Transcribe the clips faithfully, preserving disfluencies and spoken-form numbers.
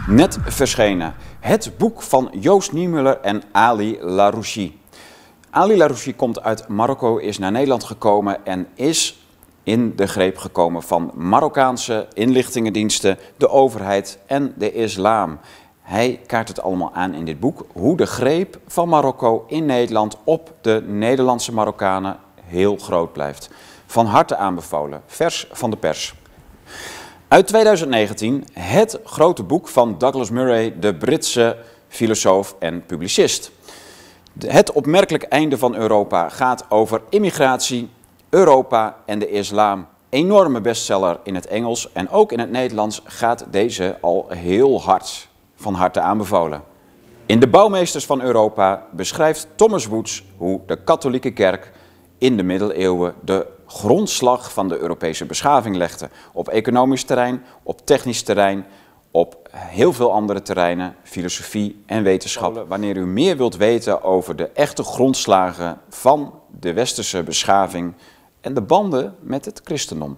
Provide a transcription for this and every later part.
Net verschenen. Het boek van Joost Niemuller en Ali Larouchi. Ali Larouchi komt uit Marokko, is naar Nederland gekomen en is in de greep gekomen van Marokkaanse inlichtingendiensten, de overheid en de islam. Hij kaart het allemaal aan in dit boek, hoe de greep van Marokko in Nederland op de Nederlandse Marokkanen heel groot blijft. Van harte aanbevolen, vers van de pers. Uit tweeduizend negentien het grote boek van Douglas Murray, de Britse filosoof en publicist. Het opmerkelijk einde van Europa gaat over immigratie, Europa en de islam. Enorme bestseller in het Engels en ook in het Nederlands gaat deze al heel hard. Van harte aanbevolen. In de Bouwmeesters van Europa beschrijft Thomas Woods hoe de katholieke kerk in de middeleeuwen de grondslag van de Europese beschaving legde. Op economisch terrein, op technisch terrein, op heel veel andere terreinen, filosofie en wetenschap. Wanneer u meer wilt weten over de echte grondslagen van de westerse beschaving en de banden met het christendom.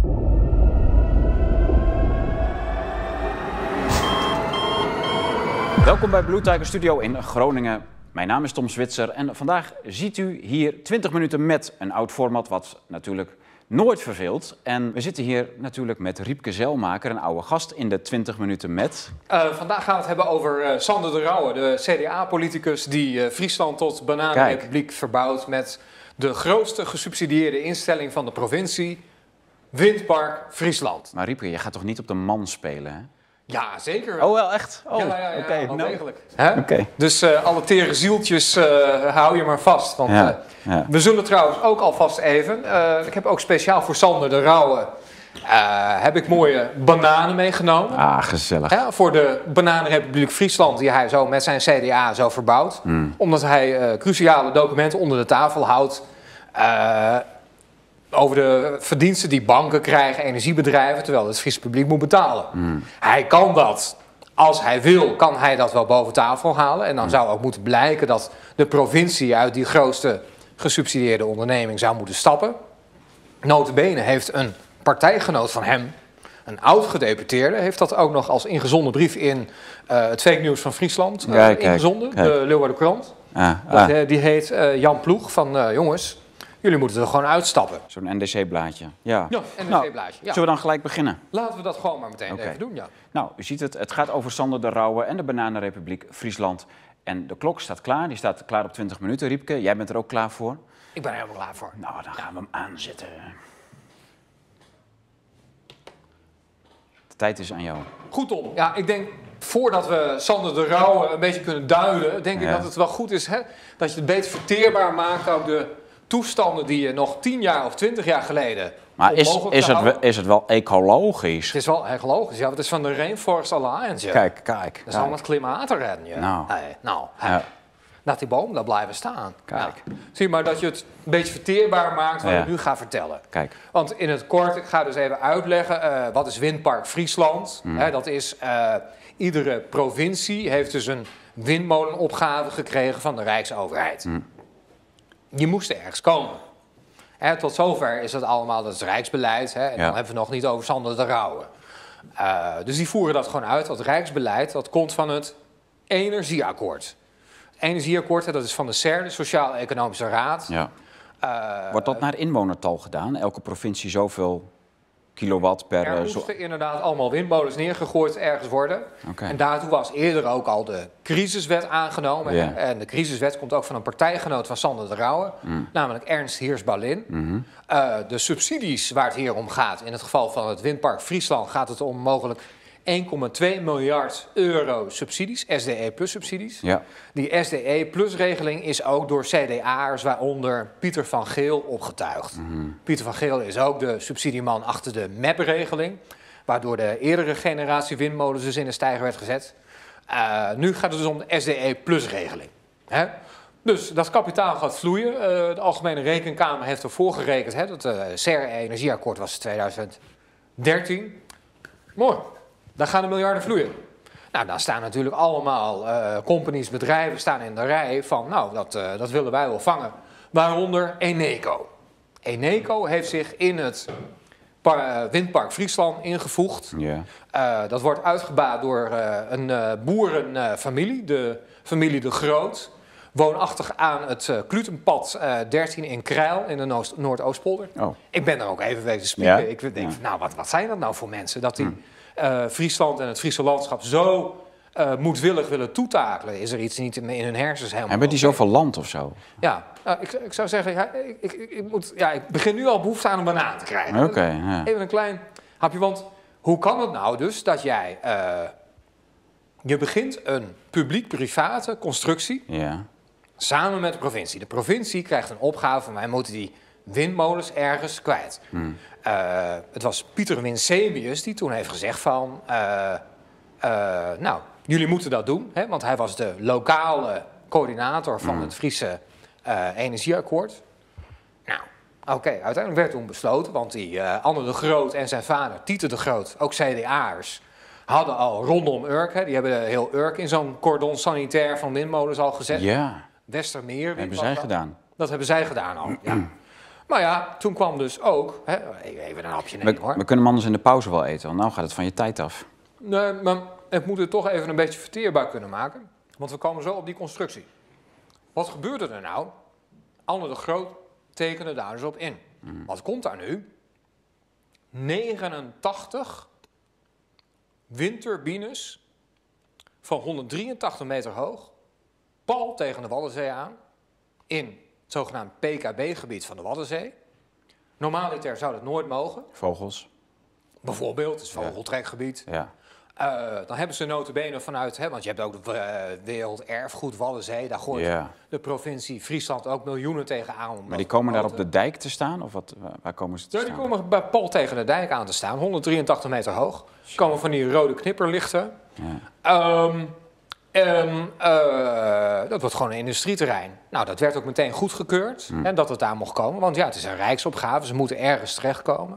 Welkom bij Blue Tiger Studio in Groningen. Mijn naam is Tom Zwitser en vandaag ziet u hier twintig minuten met een oud format wat natuurlijk nooit verveelt. En we zitten hier natuurlijk met Riepke Zijlmaker, een oude gast in de twintig minuten met. Uh, vandaag gaan we het hebben over uh, Sander de Rauwe, de C D A-politicus die uh, Friesland tot bananenrepubliek verbouwt met de grootste gesubsidieerde instelling van de provincie, Windpark Friesland. Maar Riepke, je gaat toch niet op de man spelen, hè? Ja, zeker. Oh, wel echt? Oh, ja, ja, ja, okay, ja wel no. degelijk. Hè? Okay. Dus uh, alle tere zieltjes uh, hou je maar vast. Want ja, uh, ja. we zullen trouwens ook alvast even, uh, ik heb ook speciaal voor Sander de Rauwe, uh, heb ik mooie bananen meegenomen. Ah, gezellig. Hè, voor de bananenrepubliek Friesland die hij zo met zijn C D A zo verbouwt. Mm. Omdat hij uh, cruciale documenten onder de tafel houdt. Uh, over de verdiensten die banken krijgen, energiebedrijven, terwijl het Friese publiek moet betalen. Mm. Hij kan dat, als hij wil, kan hij dat wel boven tafel halen. En dan mm. zou ook moeten blijken dat de provincie uit die grootste gesubsidieerde onderneming zou moeten stappen. Nota bene heeft een partijgenoot van hem, een oud-gedeputeerde, heeft dat ook nog als ingezonden brief in uh, het fake news van Friesland uh, kijk, ingezonden, kijk. de Leeuwarden-Krant. Ah, ah. Dat, die heet uh, Jan Ploeg van uh, jongens, jullie moeten er gewoon uitstappen. Zo'n N D C-blaadje. Ja, ja N D C-blaadje. Ja. Zullen we dan gelijk beginnen? Laten we dat gewoon maar meteen okay. even doen, ja. Nou, u ziet het. Het gaat over Sander de Rauwe en de Bananenrepubliek Friesland. En de klok staat klaar. Die staat klaar op twintig minuten. Riepke, jij bent er ook klaar voor? Ik ben er helemaal klaar voor. Nou, dan gaan we hem aanzetten. De tijd is aan jou. Goed, Tom. Ja, ik denk, voordat we Sander de Rauwe een beetje kunnen duiden, denk ja. ik dat het wel goed is, hè, dat je het beter verteerbaar maakt, ook de toestanden die je nog tien jaar of twintig jaar geleden. Maar is, is, het, is het wel ecologisch? Het is wel ecologisch, ja. Het is van de Rainforest Alliance. Ja. Kijk, kijk. Dat is allemaal het klimaat te redden. Ja. Nou. Hey, nou hey. Ja. Laat die boom daar blijven staan. Kijk. Ja. Zie maar dat je het een beetje verteerbaar maakt wat ja. ik nu ga vertellen. Kijk. Want in het kort, ik ga dus even uitleggen, uh, wat is Windpark Friesland? Mm. He, dat is, uh, iedere provincie heeft dus een windmolenopgave gekregen van de Rijksoverheid. Mm. Je moest er ergens komen. He, tot zover is dat allemaal, dat is rijksbeleid. He, en ja. dan hebben we nog niet over Sander de Rauwe. Uh, dus die voeren dat gewoon uit. Dat rijksbeleid, dat komt van het Energieakkoord. Het Energieakkoord, dat is van de S E R, de Sociaal-Economische Raad. Ja. Uh, Wordt dat naar inwonertal gedaan? Elke provincie zoveel kilowatt per... Er moesten zo... inderdaad allemaal windmolens neergegooid ergens worden. Okay. En daartoe was eerder ook al de crisiswet aangenomen. Yeah. En de crisiswet komt ook van een partijgenoot van Sander de Rauwe. Mm. Namelijk Ernst Heers-Ballin. Mm-hmm. uh, de subsidies waar het hier om gaat. In het geval van het Windpark Friesland gaat het om mogelijk één komma twee miljard euro subsidies. S D E plus subsidies. Ja. Die S D E plus regeling is ook door C D A'ers, waaronder Pieter van Geel, opgetuigd. Mm-hmm. Pieter van Geel is ook de subsidieman achter de M E P-regeling. Waardoor de eerdere generatie windmolens dus in de stijger werd gezet. Uh, nu gaat het dus om de S D E plus regeling. Hè? Dus dat kapitaal gaat vloeien. Uh, de Algemene Rekenkamer heeft ervoor gerekend. Hè, dat het S E R-energieakkoord was tweeduizend dertien. Mooi. Daar gaan de miljarden vloeien. Nou, daar staan natuurlijk allemaal uh, companies, bedrijven staan in de rij van, nou, dat, uh, dat willen wij wel vangen. Waaronder Eneco. Eneco heeft zich in het par, uh, Windpark Friesland ingevoegd. Ja. Uh, dat wordt uitgebaat door uh, een uh, boerenfamilie, uh, de familie De Groot. Woonachtig aan het uh, Klutenpad uh, dertien in Krijl in de Noordoostpolder. Oh. Ik ben er ook even wezen spieken. Ja? Ik denk, ja. nou, wat, wat zijn dat nou voor mensen? Dat die uh, Friesland en het Friese landschap zo uh, moedwillig willen toetakelen. Is er iets niet in, in hun hersens helemaal? Hebben die zoveel land of zo? Ja, uh, ik, ik zou zeggen, ja, ik, ik, ik, moet, ja, ik begin nu al behoefte aan een banaan te krijgen. Oké. Okay, ja. Even een klein hapje, want hoe kan het nou dus dat jij... Uh, je begint een publiek-private constructie... Ja. Samen met de provincie. De provincie krijgt een opgave van wij moeten die windmolens ergens kwijt. Hmm. Uh, het was Pieter Winsemius die toen heeft gezegd van... Uh, uh, nou, jullie moeten dat doen. Hè, want hij was de lokale coördinator van hmm. het Friese uh, energieakkoord. Nou, oké, okay, uiteindelijk werd toen besloten... want die uh, Anne de Groot en zijn vader, Tiete de Groot, ook C D A'ers... hadden al rondom Urk, hè, die hebben heel Urk in zo'n cordon sanitair van windmolens al gezet... Ja. Westermeer. Hebben zij dat gedaan? Dat hebben zij gedaan al, ja. Maar ja, toen kwam dus ook... Hè, even een hapje nemen, we, hoor. We kunnen hem anders in de pauze wel eten, want nou gaat het van je tijd af. Nee, maar ik moet het toch even een beetje verteerbaar kunnen maken. Want we komen zo op die constructie. Wat gebeurde er nou? Anne de Groot tekende daar dus op in. Hmm. Wat komt daar nu? negenentachtig windturbines van honderddrieëntachtig meter hoog... pal tegen de Waddenzee aan, in het zogenaamd P K B-gebied van de Waddenzee. Normaliter zou dat nooit mogen. Vogels. Bijvoorbeeld, het is vogeltrekgebied. Ja. Uh, dan hebben ze nota bene vanuit, hè, want je hebt ook de uh, Werelderfgoed Waddenzee. Daar gooit ja. de provincie Friesland ook miljoenen tegenaan. Maar die komen daar op de dijk te staan? Of wat, waar komen ze te ja, staan? Die komen bij pal tegen de dijk aan te staan, honderddrieëntachtig meter hoog. Er komen van die rode knipperlichten. Ja. Um, Um, uh, dat wordt gewoon een industrieterrein. Nou, dat werd ook meteen goedgekeurd, mm. hè, dat het daar mocht komen. Want ja, het is een rijksopgave, ze moeten ergens terechtkomen.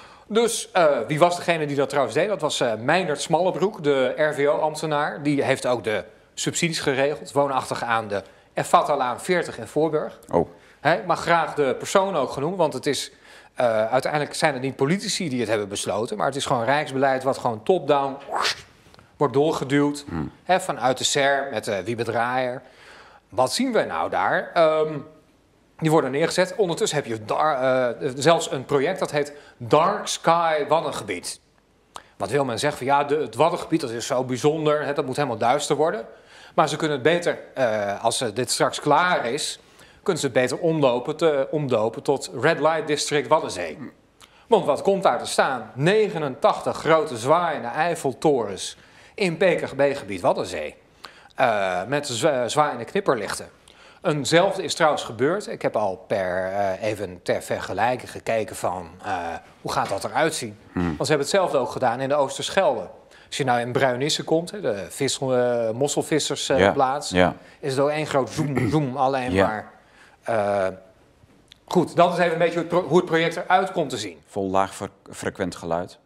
Dus uh, wie was degene die dat trouwens deed? Dat was uh, Meindert Smallebroek, de R V O-ambtenaar. Die heeft ook de subsidies geregeld, woonachtig aan de Effathalaan veertig in Voorburg. Oh. Hij mag graag de persoon ook genoemd, want het is... Uh, uiteindelijk zijn het niet politici die het hebben besloten... maar het is gewoon rijksbeleid wat gewoon top-down... wordt doorgeduwd hmm. hè, vanuit de S E R met uh, Wiebe Draaier. Wat zien we nou daar? Um, die worden neergezet. Ondertussen heb je daar, uh, zelfs een project dat heet Dark Sky Waddengebied. Wat wil men zeggen? Van, ja, de, het Waddengebied dat is zo bijzonder, hè, dat moet helemaal duister worden. Maar ze kunnen het beter, uh, als uh, dit straks klaar is... kunnen ze het beter omdopen, te, omdopen tot Red Light District Waddenzee. Want wat komt daar te staan? negenentachtig grote zwaaiende Eiffeltorens... in P K B-gebied Waddenzee. Uh, met zwa zwaaiende knipperlichten. Eenzelfde is trouwens gebeurd. Ik heb al per, uh, even ter vergelijking gekeken van... Uh, hoe gaat dat eruit zien? Hmm. Want ze hebben hetzelfde ook gedaan in de Oosterschelde. Als je nou in Bruinisse komt, de vis, uh, mosselvissersplaats... Uh, ja, ja. is het ook één groot zoom, zoom alleen ja. maar... Uh, goed, dat is even een beetje hoe het project eruit komt te zien. Vol laag frequent geluid.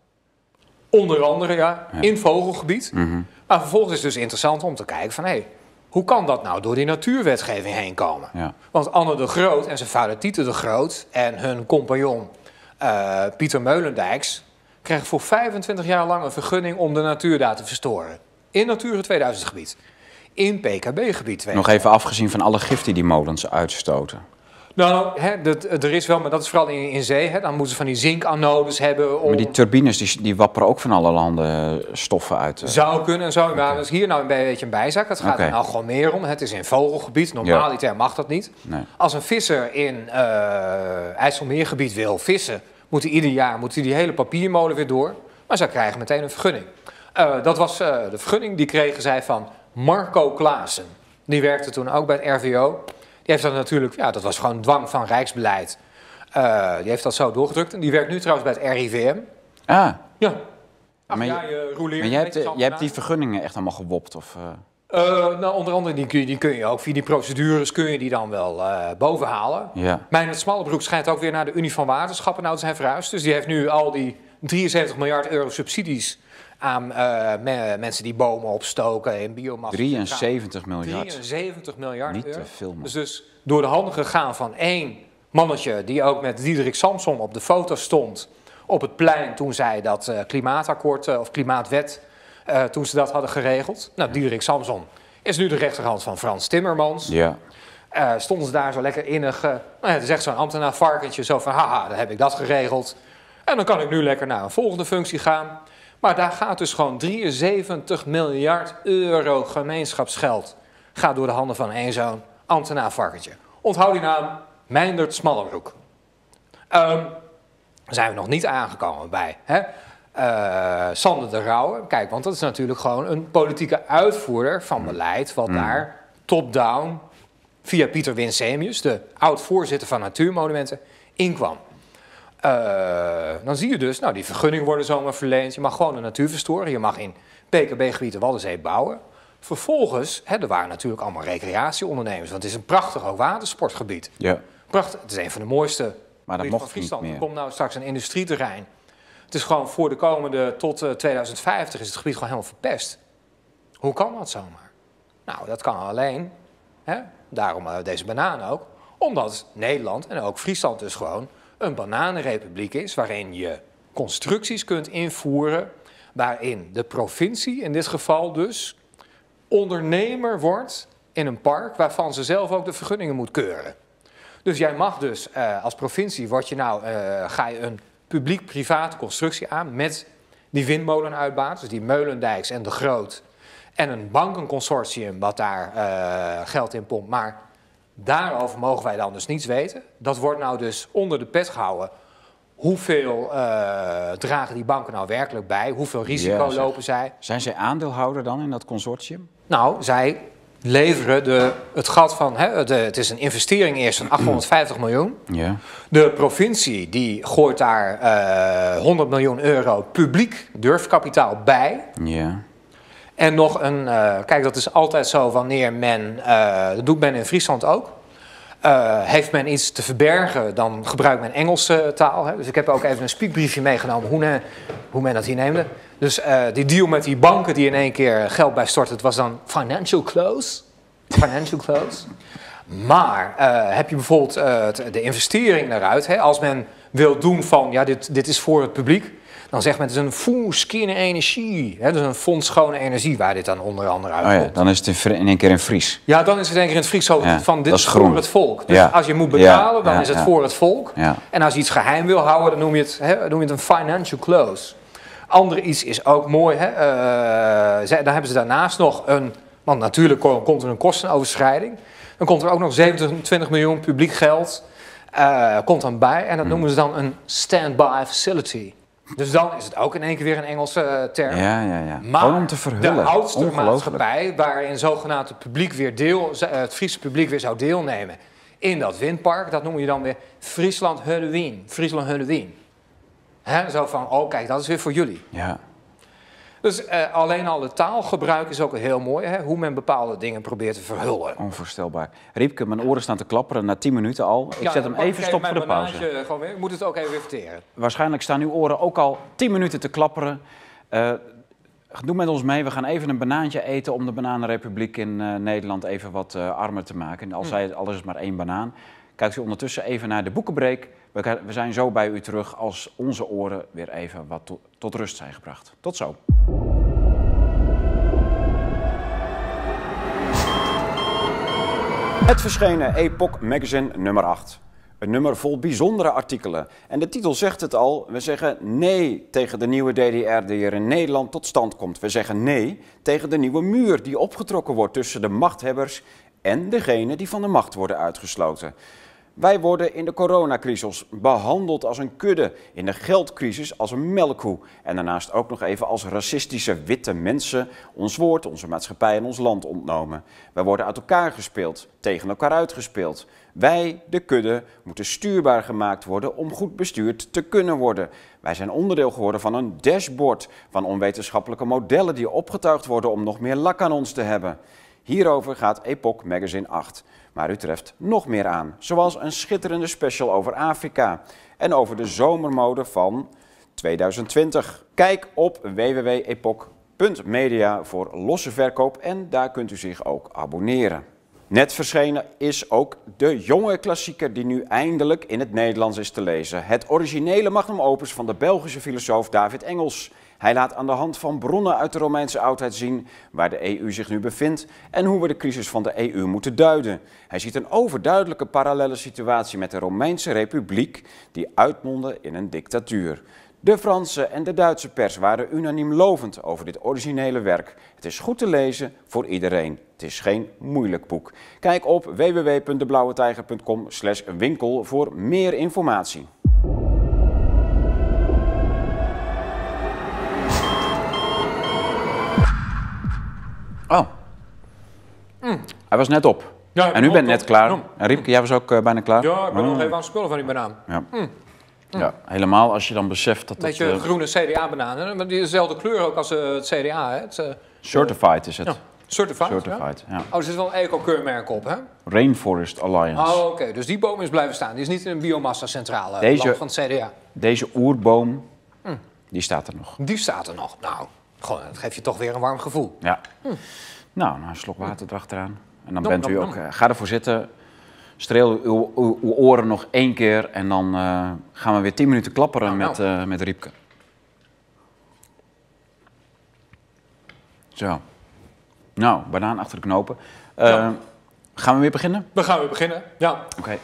Onder andere, ja, ja. in vogelgebied. Mm-hmm. Maar vervolgens is het dus interessant om te kijken van... hé, hey, hoe kan dat nou door die natuurwetgeving heen komen? Ja. Want Anne de Groot en zijn vader Tiete de Groot... en hun compagnon uh, Pieter Meulendijks... kregen voor vijfentwintig jaar lang een vergunning om de natuur daar te verstoren. In Natura tweeduizend gebied. In P K B-gebied. Nog even afgezien van alle gif die die molens uitstoten. Nou, hè, dat, er is wel, maar dat is vooral in, in zee. Hè, dan moeten ze van die zinkanodes hebben. Om... Maar die turbines die, die wapperen ook van allerhande stoffen uit. Uh... Zou kunnen en zo. Okay. Maar dat is hier nou een beetje een bijzaak. Het gaat okay. er nou gewoon meer om. Het is in vogelgebied. Normaliter ja. mag dat niet. Nee. Als een visser in uh, IJsselmeergebied wil vissen... moet hij ieder jaar moet hij die hele papiermolen weer door. Maar zij krijgen meteen een vergunning. Uh, dat was uh, de vergunning. Die kregen zij van Marco Klaassen. Die werkte toen ook bij het R V O... Die heeft dat natuurlijk, ja, dat was gewoon dwang van rijksbeleid. Uh, die heeft dat zo doorgedrukt. En die werkt nu trouwens bij het R I V M. Ah. Ja. Ach, maar ja, je roleert maar jij hebt, jij hebt die vergunningen echt allemaal gewopt? Of, uh... Uh, nou, onder andere, die kun, je, die kun je ook via die procedures kun je die dan wel uh, bovenhalen. Ja. Meindert Smallebroek schijnt ook weer naar de Unie van Waterschappen nou te zijn verhuisd. Dus die heeft nu al die drieënzeventig miljard euro subsidies aan uh, me, mensen die bomen opstoken en biomassa. drieënzeventig miljard. drieënzeventig miljard Niet euro. te veel, man. Dus, dus door de handen gegaan van één mannetje die ook met Diederik Samson op de foto stond op het plein toen zij dat uh, klimaatakkoord uh, of klimaatwet, uh, toen ze dat hadden geregeld. Nou, Diederik Samson is nu de rechterhand van Frans Timmermans. Ja. Uh, stonden ze daar zo lekker innig. Uh, nou ja, het is echt zo'n ambtenaar varkentje, zo van haha, dan heb ik dat geregeld. En dan kan ik nu lekker naar een volgende functie gaan. Maar daar gaat dus gewoon drieënzeventig miljard euro gemeenschapsgeld. Gaat door de handen van één zo'n ambtenaar varkentje. Onthoud die naam, Meindert Smallenbroek. Um, zijn we nog niet aangekomen bij hè? Uh, Sander de Rauwe. Kijk, want dat is natuurlijk gewoon een politieke uitvoerder van beleid... wat mm. daar top-down via Pieter Winsemius, de oud-voorzitter van Natuurmonumenten, inkwam. Uh, dan zie je dus, nou die vergunningen worden zomaar verleend. Je mag gewoon een natuur verstoren. Je mag in P K B-gebied de Waddenzee bouwen. Vervolgens, hè, er waren natuurlijk allemaal recreatieondernemers. Want het is een prachtig ook watersportgebied. Ja. Prachtig, het is een van de mooiste maar dat mocht van Friesland. Niet meer. Er komt nou straks een industrieterrein. Het is gewoon voor de komende, tot uh, tweeduizend vijftig is het gebied gewoon helemaal verpest. Hoe kan dat zomaar? Nou, dat kan alleen, hè, daarom uh, deze bananen ook, omdat Nederland en ook Friesland dus gewoon een bananenrepubliek is, waarin je constructies kunt invoeren, waarin de provincie in dit geval dus ondernemer wordt in een park waarvan ze zelf ook de vergunningen moet keuren. Dus jij mag dus uh, als provincie, word je nou, uh, ga je een publiek-private constructie aan met die windmolenuitbaat, dus die Meulendijks en De Groot, en een bankenconsortium wat daar uh, geld in pompt, maar daarover mogen wij dan dus niets weten. Dat wordt nou dus onder de pet gehouden. Hoeveel uh, dragen die banken nou werkelijk bij? Hoeveel risico ja, lopen zij? Zijn zij aandeelhouder dan in dat consortium? Nou, zij leveren de, het gat van... Hè, de, het is een investering eerst van achthonderdvijftig miljoen. Ja. De provincie die gooit daar uh, honderd miljoen euro publiek durfkapitaal bij. Ja. En nog een... Uh, kijk, dat is altijd zo wanneer men... Uh, dat doet men in Friesland ook. Uh, heeft men iets te verbergen, dan gebruikt men Engelse taal. Hè? Dus ik heb ook even een speakbriefje meegenomen hoe, ne, hoe men dat hier neemde. Dus uh, die deal met die banken die in één keer geld bijstorten, het was dan financial close. Financial close. Maar uh, heb je bijvoorbeeld uh, de investering daaruit, hè? Als men wil doen van, ja, dit, dit is voor het publiek. Dan zegt men, het is een fonds schone energie. Hè? Dus een fonds schone energie waar dit dan onder andere uit komt. Oh ja, dan is het in één keer in Fries. Ja, dan is het in één keer in het Fries zo ja, van dit is voor groen. Het volk. Dus ja. als je moet betalen, ja, dan ja, is het ja. voor het volk. Ja. En als je iets geheim wil houden, dan noem je het, hè, noem je het een financial close. Andere iets is ook mooi. Hè? Uh, dan hebben ze daarnaast nog een... Want natuurlijk komt er een kostenoverschrijding. Dan komt er ook nog zevenentwintig miljoen publiek geld. Uh, komt dan bij. En dat noemen ze dan een stand-by facility. Dus dan is het ook in één keer weer een Engelse uh, term. Ja, ja, ja. Maar gewoon om te verhullen. De oudste maatschappij, waarin zogenaamd het publiek weer deel, het Friese publiek weer zou deelnemen in dat windpark, dat noemen je dan weer Friesland Halloween. Friesland Halloween. Hè, zo van, oh kijk, dat is weer voor jullie. Ja. Dus uh, alleen al het taalgebruik is ook heel mooi, hè? Hoe men bepaalde dingen probeert te verhullen. Onvoorstelbaar. Riepke, mijn oren staan te klapperen na tien minuten al. Ik ja, zet hem even stop voor de pauze. Gewoon weer. Ik moet het ook even weer verteren. Waarschijnlijk staan uw oren ook al tien minuten te klapperen. Uh, doe met ons mee, we gaan even een banaantje eten om de Bananenrepubliek in uh, Nederland even wat uh, armer te maken. Al, zij, al is het maar één banaan. Kijkt u ondertussen even naar de boekenbreek. We, we zijn zo bij u terug als onze oren weer even wat to, tot rust zijn gebracht. Tot zo. Het verschenen Epoch Magazine nummer acht. Een nummer vol bijzondere artikelen. En de titel zegt het al, we zeggen nee tegen de nieuwe D D R die er in Nederland tot stand komt. We zeggen nee tegen de nieuwe muur die opgetrokken wordt tussen de machthebbers en degenen die van de macht worden uitgesloten. Wij worden in de coronacrisis behandeld als een kudde, in de geldcrisis als een melkkoe en daarnaast ook nog even als racistische witte mensen ons woord, onze maatschappij en ons land ontnomen. Wij worden uit elkaar gespeeld, tegen elkaar uitgespeeld. Wij, de kudde, moeten stuurbaar gemaakt worden om goed bestuurd te kunnen worden. Wij zijn onderdeel geworden van een dashboard van onwetenschappelijke modellen die opgetuigd worden om nog meer lak aan ons te hebben. Hierover gaat Epoch Magazine acht. Maar u treft nog meer aan, zoals een schitterende special over Afrika en over de zomermode van tweeduizend twintig. Kijk op w w w punt epoch punt media voor losse verkoop en daar kunt u zich ook abonneren. Net verschenen is ook de jonge klassieker die nu eindelijk in het Nederlands is te lezen. Het originele magnum opus van de Belgische filosoof David Engels. Hij laat aan de hand van bronnen uit de Romeinse oudheid zien waar de E U zich nu bevindt en hoe we de crisis van de E U moeten duiden. Hij ziet een overduidelijke parallelle situatie met de Romeinse Republiek die uitmondde in een dictatuur. De Franse en de Duitse pers waren unaniem lovend over dit originele werk. Het is goed te lezen voor iedereen. Het is geen moeilijk boek. Kijk op w w w punt de blauwe tijger punt com slash winkel voor meer informatie. Oh, mm. Hij was net op. Ja, en u bent net klaar. Ja. En Riepke, jij was ook uh, bijna klaar? Ja, ik ben oh. nog even aan het spullen van die banaan. Ja. Mm. Ja, helemaal als je dan beseft dat... Een beetje het, uh, groene C D A-bananen, maar die dezelfde kleur ook als uh, het C D A. Hè? Het, uh, Certified is het. Ja. Certified, Certified ja. ja. Oh, er zit wel een eco-keurmerk op, hè? Rainforest Alliance. Oh, oké. Okay. Dus die boom is blijven staan. Die is niet in een biomassa-centrale deze, van het C D A. Deze oerboom, mm. die staat er nog. Die staat er nog. Nou, gewoon, dat geeft je toch weer een warm gevoel. Ja. Mm. Nou, nou, een slok water erachteraan. En dan nom, bent u nom, ook... nom. Uh, ga ervoor zitten. Streel uw, uw, uw oren nog één keer en dan uh, gaan we weer tien minuten klapperen nou, met, nou. Uh, met Riepke. Zo. Nou, banaan achter de knopen. Uh, ja. Gaan we weer beginnen? We gaan weer beginnen, ja. Oké. Okay.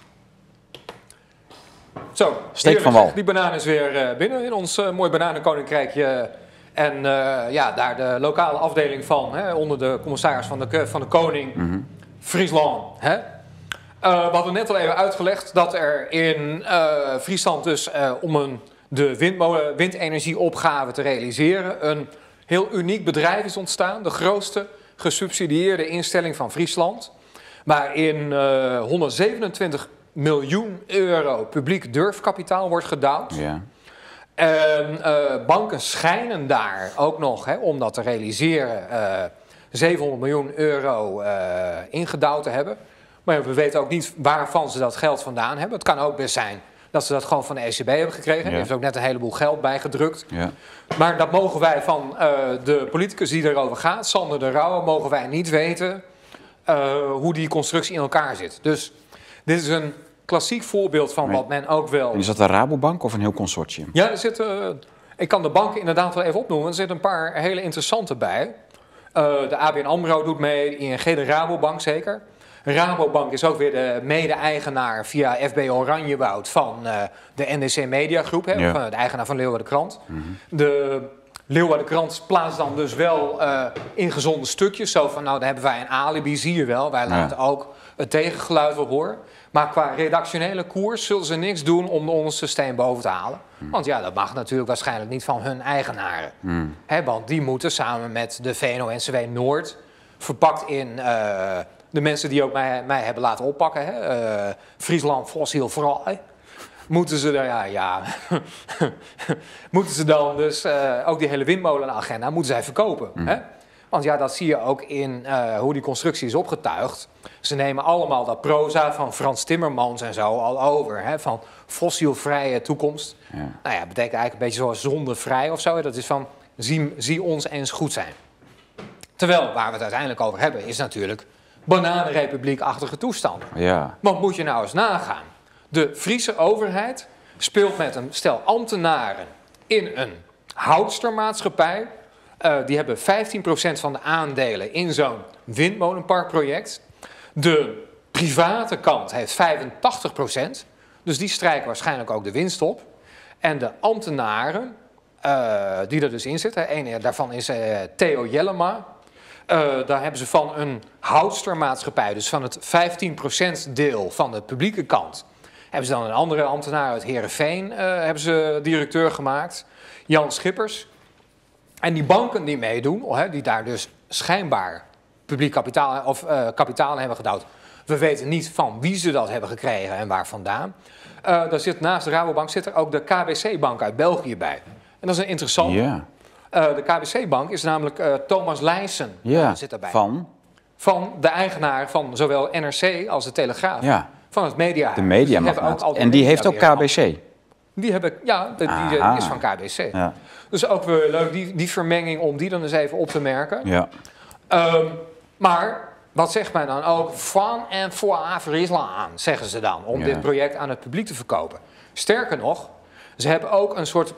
Zo, steek van wal. Die banaan is weer uh, binnen in ons uh, mooi bananenkoninkrijkje. En uh, ja, daar de lokale afdeling van, hè, onder de commissaris van de, van de koning, mm-hmm. Friesland, hè. Uh, we hadden net al even uitgelegd dat er in uh, Friesland dus uh, om een, de windmolen, windenergieopgave te realiseren een heel uniek bedrijf is ontstaan. De grootste gesubsidieerde instelling van Friesland. Waarin uh, honderdzevenentwintig miljoen euro publiek durfkapitaal wordt gedouwd. Ja. En uh, banken schijnen daar ook nog, hè, om dat te realiseren, uh, zevenhonderd miljoen euro uh, ingedouwd te hebben. Maar we weten ook niet waarvan ze dat geld vandaan hebben. Het kan ook best zijn dat ze dat gewoon van de E C B hebben gekregen. Ja. Die heeft ook net een heleboel geld bijgedrukt. Ja. Maar dat mogen wij van uh, de politicus die erover gaat, Sander de Rauwe, mogen wij niet weten uh, hoe die constructie in elkaar zit. Dus dit is een klassiek voorbeeld van nee. wat men ook wel... En is dat een Rabobank of een heel consortium? Ja, er zitten... Uh, ik kan de banken inderdaad wel even opnoemen. Er zitten een paar hele interessante bij. Uh, de A B N AMRO doet mee, I N G, de Rabobank zeker. Rabobank is ook weer de mede-eigenaar via F B Oranjewoud van uh, de N D C Media Groep, hè, ja. de eigenaar van Leeuwardenkrant. Mm-hmm. De Leeuwardenkrant plaatst dan dus wel uh, ingezonde stukjes, zo van nou, dan hebben wij een alibi, zie je wel. Wij laten ja. ook het tegengeluid wel horen. Maar qua redactionele koers zullen ze niks doen om de onderste steen boven te halen. Mm. Want ja, dat mag natuurlijk waarschijnlijk niet van hun eigenaren. Mm. Hè, want die moeten samen met de V N O N C W Noord, verpakt in... Uh, de mensen die ook mij, mij hebben laten oppakken, hè? Uh, Friesland fossiel vrij, moeten ze dan, ja, ja moeten ze dan dus uh, ook die hele windmolenagenda moeten zij verkopen. Mm. Hè? Want ja, dat zie je ook in uh, hoe die constructie is opgetuigd. Ze nemen allemaal dat proza van Frans Timmermans en zo al over, hè? Van fossielvrije toekomst. Ja. Nou ja, betekent eigenlijk een beetje zoals zondevrij of zo. Dat is van, zie, zie ons eens goed zijn. Terwijl, waar we het uiteindelijk over hebben, is natuurlijk bananenrepubliek-achtige toestand. Ja. Want moet je nou eens nagaan. De Friese overheid speelt met een stel ambtenaren in een houdstermaatschappij. Uh, die hebben vijftien procent van de aandelen in zo'n windmolenparkproject. De private kant heeft vijfentachtig procent. Dus die strijken waarschijnlijk ook de winst op. En de ambtenaren uh, die er dus in zitten. Een daarvan is uh, Theo Jellema. Uh, daar hebben ze van een houdstermaatschappij, dus van het vijftien procent deel van de publieke kant, hebben ze dan een andere ambtenaar uit Heerenveen uh, hebben ze directeur gemaakt, Jan Schippers. En die banken die meedoen, oh, hè, die daar dus schijnbaar publiek kapitaal of uh, kapitaal hebben gedouwd. We weten niet van wie ze dat hebben gekregen en waar vandaan. Uh, daar zit naast de Rabobank zit er ook de K B C-bank uit België bij. En dat is een interessant. Yeah. Uh, de K B C-bank is namelijk uh, Thomas Leijsen. Ja, uh, zit daarbij. Van? Van de eigenaar van zowel N R C als de Telegraaf. Ja. Van het media. De media dus ook al en die heeft ook K B C? Die hebben, ja, de, die uh, is van K B C. Ja. Dus ook weer leuk, die, die vermenging, om die dan eens even op te merken. Ja. Um, maar wat zegt men dan ook? Van en voor Friesland, zeggen ze dan, om ja. dit project aan het publiek te verkopen. Sterker nog, ze hebben ook een soort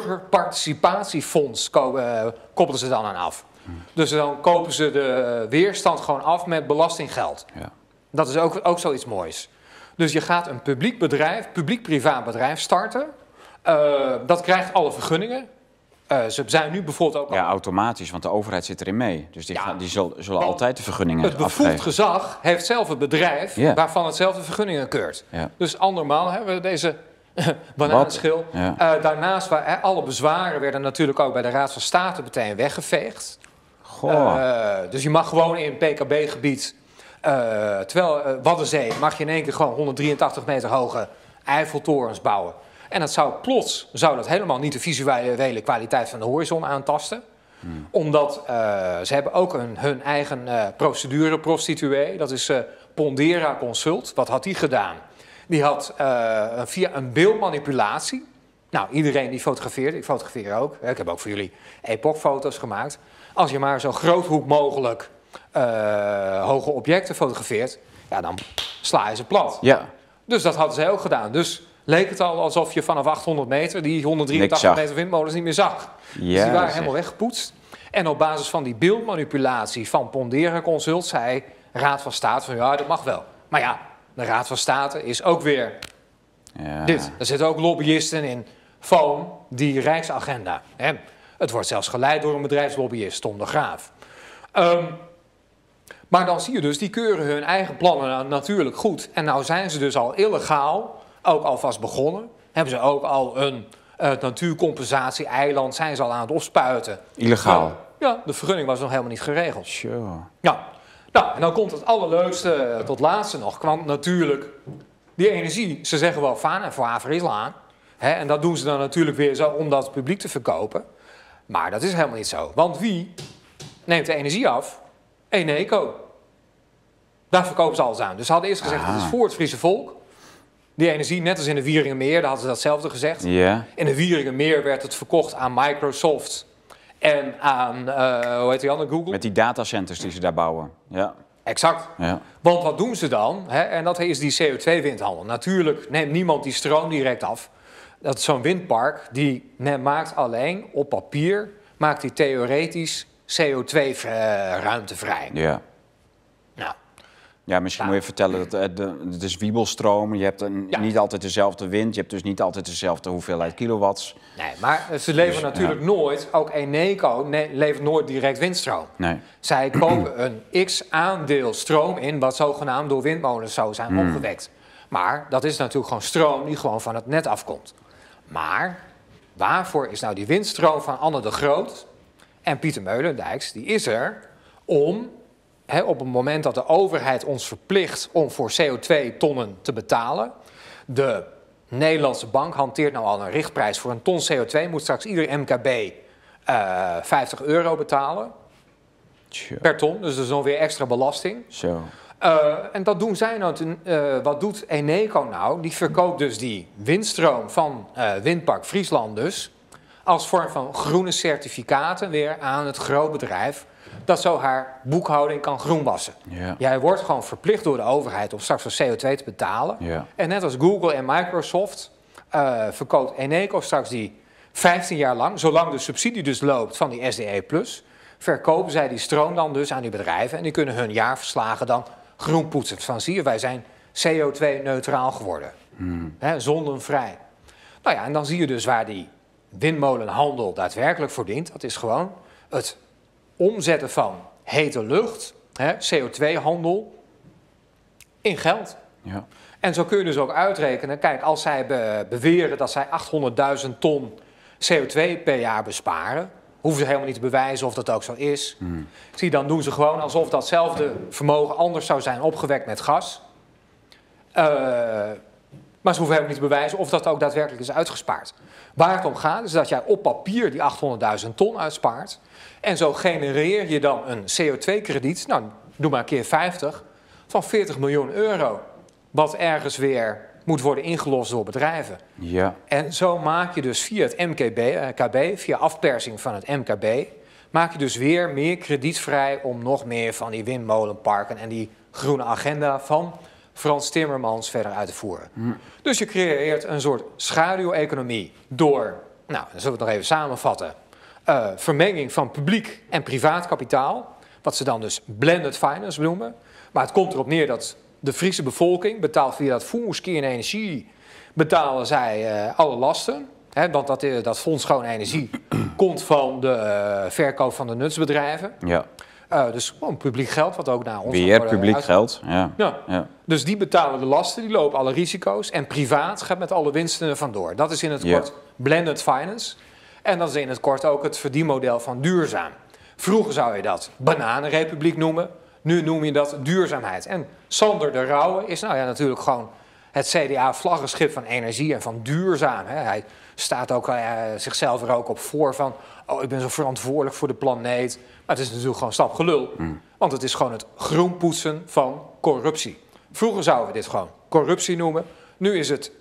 burgerparticipatiefonds, uh, koppelen ze dan aan af. Hm. Dus dan kopen ze de weerstand gewoon af met belastinggeld. Ja. Dat is ook, ook zoiets moois. Dus je gaat een publiek bedrijf, publiek-privaat bedrijf starten. Uh, dat krijgt alle vergunningen. Uh, ze zijn nu bijvoorbeeld ook... Ja, al... automatisch, want de overheid zit erin mee. Dus die, ja, gaan, die zullen, zullen altijd de vergunningen afgeven. Het bevoegd gezag heeft zelf het bedrijf yeah. waarvan het zelf de vergunningen keurt. Ja. Dus andermaal hebben we deze bananenschil. Ja. Uh, daarnaast, waar, he, alle bezwaren werden natuurlijk ook bij de Raad van State meteen weggeveegd. Goh. Uh, dus je mag gewoon in P K B-gebied... Uh, terwijl uh, Waddenzee mag je in één keer gewoon honderdrieëntachtig meter hoge Eiffeltorens bouwen. En dat zou plots, zou dat helemaal niet de visuele kwaliteit van de horizon aantasten. Hmm. Omdat uh, ze hebben ook een, hun eigen uh, procedure prostituee. Dat is uh, Pondera Consult. Wat had die gedaan? Die had uh, via een beeldmanipulatie... Nou, iedereen die fotografeert, ik fotografeer ook. Ik heb ook voor jullie epochfoto's gemaakt. Als je maar zo groothoek mogelijk uh, hoge objecten fotografeert... Ja, dan sla je ze plat. Ja. Dus dat hadden zij ook gedaan. Dus... leek het al alsof je vanaf achthonderd meter die honderddrieëntachtig meter windmolens niet meer zag. Ja, dus die waren helemaal weggepoetst. En op basis van die beeldmanipulatie van Pondera Consult zei Raad van State van ja, dat mag wel. Maar ja, de Raad van State is ook weer ja. dit. Er zitten ook lobbyisten in Foam, die Rijksagenda. Hè. Het wordt zelfs geleid door een bedrijfslobbyist, Tom de Graaf. Um, maar dan zie je dus, die keuren hun eigen plannen natuurlijk goed. En nou zijn ze dus al illegaal... ook alvast begonnen. Hebben ze ook al een uh, natuurcompensatie-eiland... zijn ze al aan het opspuiten. Illegaal? Nou, ja, de vergunning was nog helemaal niet geregeld. Sure. Ja. Nou, en dan komt het allerleukste uh, tot laatste nog. Want natuurlijk, die energie... ze zeggen wel van en voor Friesland. En dat doen ze dan natuurlijk weer zo om dat publiek te verkopen. Maar dat is helemaal niet zo. Want wie neemt de energie af? Eneco. Daar verkopen ze alles aan. Dus ze hadden eerst gezegd, het is voor het Friese volk... Die energie, net als in de Wieringermeer, daar hadden ze datzelfde gezegd. Yeah. In de Wieringermeer werd het verkocht aan Microsoft en aan, uh, hoe heet die andere, Google? Met die datacenters die ze daar bouwen. Ja. Exact. Ja. Want wat doen ze dan? Hè? En dat is die C O twee windhandel. Natuurlijk neemt niemand die stroom direct af. Dat is zo'n windpark, die maakt alleen op papier, maakt die theoretisch C O twee ruimte vrij. Ja. Nou. Ja, misschien Ja. moet je vertellen, dat het is wiebelstroom. Je hebt een, Ja. niet altijd dezelfde wind. Je hebt dus niet altijd dezelfde hoeveelheid kilowatts. Nee, maar ze leveren Dus, natuurlijk ja. nooit, ook Eneco ne- levert nooit direct windstroom. Nee. Zij kopen een x-aandeel stroom in, wat zogenaamd door windmolens zou zijn Hmm. opgewekt. Maar dat is natuurlijk gewoon stroom die gewoon van het net afkomt. Maar waarvoor is nou die windstroom van Anne de Groot en Pieter Meulendijks? Die is er om... He, op het moment dat de overheid ons verplicht om voor C O twee tonnen te betalen. De Nederlandse bank hanteert nou al een richtprijs voor een ton C O twee. Moet straks ieder M K B uh, vijftig euro betalen Tja. per ton. Dus dat is dan weer extra belasting. Zo. Uh, en dat doen zij nou. Uh, wat doet Eneco nou? Die verkoopt dus die windstroom van uh, Windpark Friesland dus... als vorm van groene certificaten weer aan het grootbedrijf... dat zo haar boekhouding kan groenwassen. Ja. Jij wordt gewoon verplicht door de overheid om straks voor C O twee te betalen. Ja. En net als Google en Microsoft uh, verkoopt Eneco straks die vijftien jaar lang... zolang de subsidie dus loopt van die S D E plus... verkopen zij die stroom dan dus aan die bedrijven... en die kunnen hun jaarverslagen dan groen poetsen. Van zie je, wij zijn C O twee neutraal geworden. Hmm. He, zondenvrij. Nou ja, en dan zie je dus waar die windmolenhandel daadwerkelijk voor dient. Dat is gewoon het... omzetten van hete lucht, hè, C O twee handel, in geld. Ja. En zo kun je dus ook uitrekenen, kijk, als zij be- beweren dat zij achthonderdduizend ton C O twee per jaar besparen, hoeven ze helemaal niet te bewijzen of dat ook zo is. Hmm. Zie, dan doen ze gewoon alsof datzelfde vermogen anders zou zijn opgewekt met gas. Uh, maar ze hoeven helemaal niet te bewijzen of dat ook daadwerkelijk is uitgespaard. Waar het om gaat is dat jij op papier die achthonderdduizend ton uitspaart. En zo genereer je dan een C O twee krediet, nou doe maar een keer vijftig, van veertig miljoen euro. Wat ergens weer moet worden ingelost door bedrijven. Ja. En zo maak je dus via het M K B, uh, K B, via afpersing van het M K B, maak je dus weer meer krediet vrij om nog meer van die windmolenparken en die groene agenda van Frans Timmermans verder uit te voeren. Mm. Dus je creëert een soort schaduweconomie door, nou, dan zullen we het nog even samenvatten, uh, vermenging van publiek en privaat kapitaal, wat ze dan dus blended finance noemen. Maar het komt erop neer dat de Friese bevolking betaalt via dat voerski en energie, betalen zij uh, alle lasten. Hè, want dat, dat fonds Schone Energie komt van de uh, verkoop van de nutsbedrijven. Ja. Uh, dus gewoon publiek geld, wat ook naar ons... Beheer publiek uit... geld, ja. Ja. ja. Dus die betalen de lasten, die lopen alle risico's. En privaat gaat met alle winsten er vandoor. Dat is in het kort ja. blended finance. En dat is in het kort ook het verdienmodel van duurzaam. Vroeger zou je dat bananenrepubliek noemen. Nu noem je dat duurzaamheid. En Sander de Rauwe is nou ja, natuurlijk gewoon het C D A-vlaggenschip van energie en van duurzaam. Hè. Hij staat ook uh, zichzelf er ook op voor van... oh, ik ben zo verantwoordelijk voor de planeet. Maar het is natuurlijk gewoon stapgelul. Mm. Want het is gewoon het groenpoetsen van corruptie. Vroeger zouden we dit gewoon corruptie noemen. Nu is het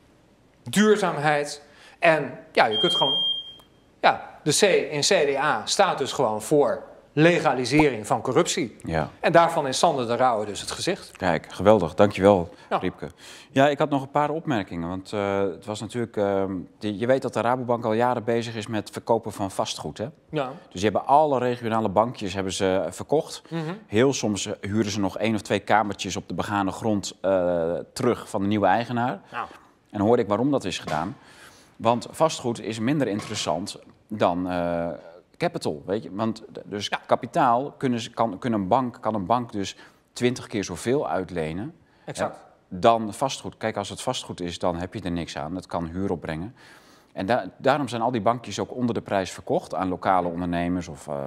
duurzaamheid. En ja, je kunt gewoon... Ja, de C in C D A staat dus gewoon voor legalisering van corruptie. Ja. En daarvan is Sander de Rauwe dus het gezicht. Kijk, geweldig. Dankjewel, ja. Riepke. Ja, ik had nog een paar opmerkingen. Want uh, het was natuurlijk... Uh, die, je weet dat de Rabobank al jaren bezig is met verkopen van vastgoed, hè? Ja. Dus die hebben alle regionale bankjes hebben ze verkocht. Mm-hmm. Heel soms huren ze nog één of twee kamertjes op de begane grond uh, terug van de nieuwe eigenaar. Ja. En dan hoorde ik waarom dat is gedaan. Want vastgoed is minder interessant dan... Uh, capital, weet je, want dus ja. kapitaal kunnen ze, kan, kunnen een bank, kan een bank dus twintig keer zoveel uitlenen exact. dan vastgoed. Kijk, als het vastgoed is, dan heb je er niks aan. Dat kan huur opbrengen. En da daarom zijn al die bankjes ook onder de prijs verkocht aan lokale ondernemers. Of, uh,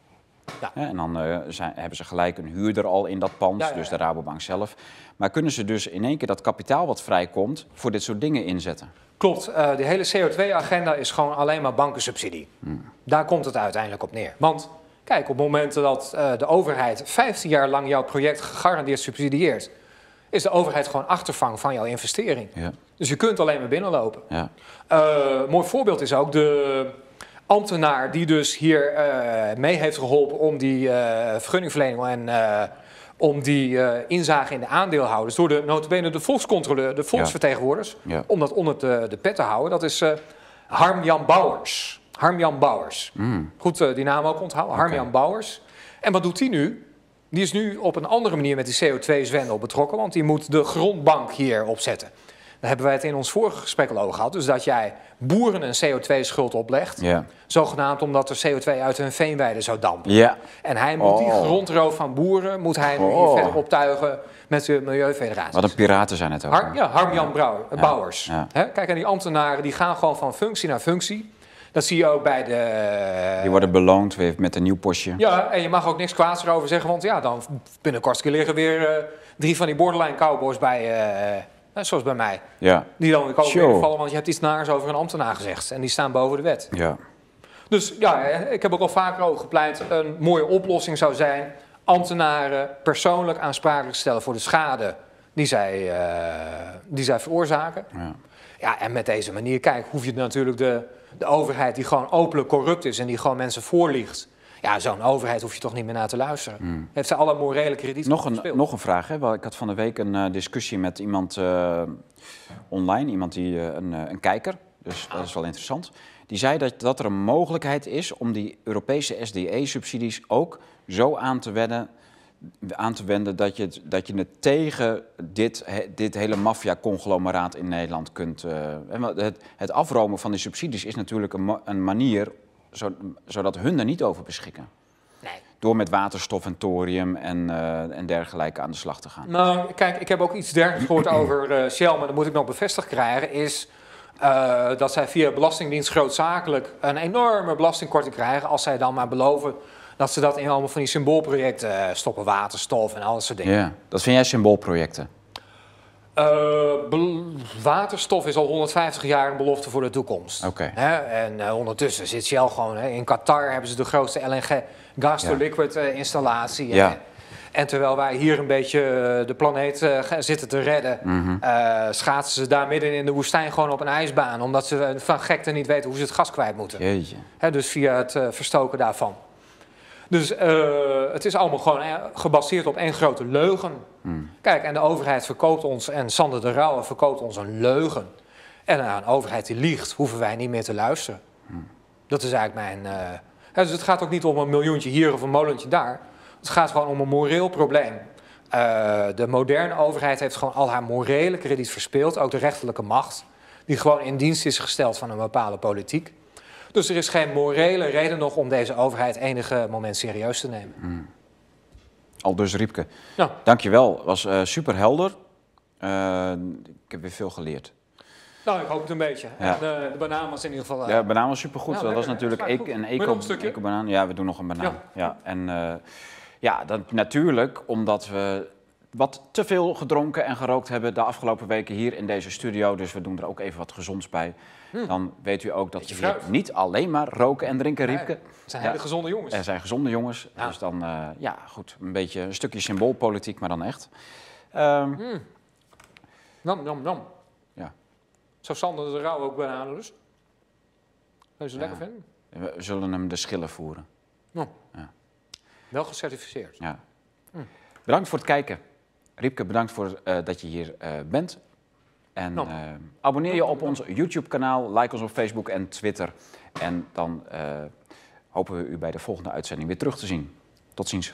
ja. Ja, en dan uh, zijn, hebben ze gelijk een huurder al in dat pand, ja, ja, ja. dus de Rabobank zelf. Maar kunnen ze dus in één keer dat kapitaal wat vrijkomt voor dit soort dingen inzetten? Klopt, uh, de hele C O twee agenda is gewoon alleen maar bankensubsidie. Hmm. Daar komt het uiteindelijk op neer. Want kijk, op het moment dat uh, de overheid vijftien jaar lang jouw project gegarandeerd subsidieert, is de overheid gewoon achtervang van jouw investering. Ja. Dus je kunt alleen maar binnenlopen. Ja. Uh, mooi voorbeeld is ook de ambtenaar die dus hier uh, mee heeft geholpen om die uh, vergunningverlening en... Uh, om die uh, inzage in de aandeelhouders door de nota bene de volkscontroleur, de volksvertegenwoordigers, ja. Ja. om dat onder de, de pet te houden. Dat is uh, Harm-Jan Bouwers. Harm-Jan Bouwers. Mm. Goed, uh, die naam ook onthouden. Okay. Harm-Jan Bouwers. En wat doet hij nu? Die is nu op een andere manier met die C O twee zwendel betrokken, want die moet de grondbank hier opzetten. Daar hebben wij het in ons vorige gesprek al over gehad. Dus dat jij boeren een C O twee schuld oplegt. Yeah. Zogenaamd omdat er C O twee uit hun veenweide zou dampen. Yeah. En hij moet oh. die grondroof van boeren moet hij oh. hier verder optuigen met de Milieufederatie. Wat een piraten zijn het ook. Har ja, Harm-Jan ja. Bouwers. Ja. Ja. Kijk, en die ambtenaren die gaan gewoon van functie naar functie. Dat zie je ook bij de... Die worden beloond weer met een nieuw postje. Ja, en je mag ook niks kwaads erover zeggen. Want ja, dan binnenkort liggen weer uh, drie van die borderline cowboys bij... Uh, Zoals bij mij. Ja. Die dan ook weer vallen, want je hebt iets naars over een ambtenaar gezegd. En die staan boven de wet. Ja. Dus ja, ik heb ook al vaker over gepleit. Een mooie oplossing zou zijn... ambtenaren persoonlijk aansprakelijk stellen voor de schade die zij, uh, die zij veroorzaken. Ja. Ja, en met deze manier, kijk, hoef je natuurlijk de, de overheid die gewoon openlijk corrupt is... en die gewoon mensen voorliegt... Ja, zo'n overheid hoef je toch niet meer naar te luisteren. Mm. Heeft zij alle morele krediet nog een, nog een vraag. Hè? Ik had van de week een uh, discussie met iemand uh, online. Iemand die, uh, een, uh, een kijker. Dus ah. dat is wel interessant. Die zei dat, dat er een mogelijkheid is om die Europese S D E-subsidies ook zo aan te wenden... aan te wenden dat je het, dat je het tegen dit, he, dit hele maffia-conglomeraat in Nederland kunt... Uh, het, het afromen van die subsidies is natuurlijk een, een manier... zodat hun er niet over beschikken. Nee. Door met waterstof en thorium en, uh, en dergelijke aan de slag te gaan. Nou, kijk, ik heb ook iets dergelijks gehoord over uh, Shell, maar dat moet ik nog bevestigd krijgen, is uh, dat zij via Belastingdienst grootzakelijk een enorme belastingkorting krijgen als zij dan maar beloven dat ze dat in allemaal van die symboolprojecten uh, stoppen, waterstof en al dat soort dingen. Ja, dat vind jij symboolprojecten? Uh, waterstof is al honderdvijftig jaar een belofte voor de toekomst. Okay. He, en uh, ondertussen zit Shell gewoon... He, in Qatar hebben ze de grootste L N G gas-to-liquid uh, installatie. Ja. En terwijl wij hier een beetje uh, de planeet uh, zitten te redden, mm-hmm. uh, schaatsen ze daar midden in de woestijn gewoon op een ijsbaan. Omdat ze uh, van gekte niet weten hoe ze het gas kwijt moeten. Jeetje. Hè, dus via het uh, verstoken daarvan. Dus uh, het is allemaal gewoon gebaseerd op één grote leugen. Mm. Kijk, en de overheid verkoopt ons, en Sander de Rauwe verkoopt ons een leugen. En aan een overheid die liegt, hoeven wij niet meer te luisteren. Mm. Dat is eigenlijk mijn... Uh, hè, dus het gaat ook niet om een miljoentje hier of een molentje daar. Het gaat gewoon om een moreel probleem. Uh, de moderne overheid heeft gewoon al haar morele krediet verspeeld. Ook de rechterlijke macht. Die gewoon in dienst is gesteld van een bepaalde politiek. Dus er is geen morele reden nog om deze overheid enige moment serieus te nemen. Mm. Aldus Riepke. Ja. Dankjewel. Het was uh, super helder. Uh, ik heb weer veel geleerd. Nou, ik hoop het een beetje. Ja. En de, de banaan was in ieder geval... Uh... Ja, de banaan was supergoed. Ja, dat lekker, was natuurlijk eco, een eco, eco-banaan. Ja, we doen nog een banaan. Ja. Ja. En uh, ja, dat natuurlijk omdat we wat te veel gedronken en gerookt hebben de afgelopen weken hier in deze studio. Dus we doen er ook even wat gezonds bij. Hmm. Dan weet u ook dat we hier niet alleen maar roken en drinken, Riepke. Nee, het zijn hele ja. gezonde jongens. Er zijn gezonde jongens. Ja. Dus dan, uh, ja, goed, een beetje een stukje symboolpolitiek, maar dan echt. Um, hmm. Nam, nam, nam. Ja. Zou Sander de Rauwe ook bananen dus? Zou je ze ja. lekker vinden? We zullen hem de schillen voeren. Oh. Ja. Wel gecertificeerd. Ja. Hmm. Bedankt voor het kijken. Riepke, bedankt voor uh, dat je hier uh, bent. En uh, abonneer je op ons YouTube-kanaal, like ons op Facebook en Twitter. En dan uh, hopen we u bij de volgende uitzending weer terug te zien. Tot ziens.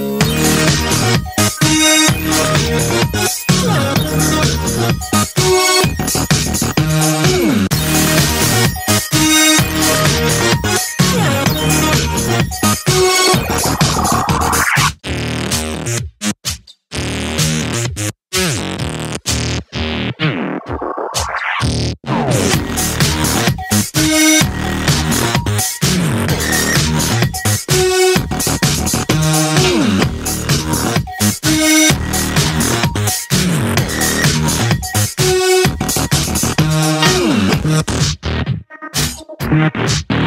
Ooh. Thank you.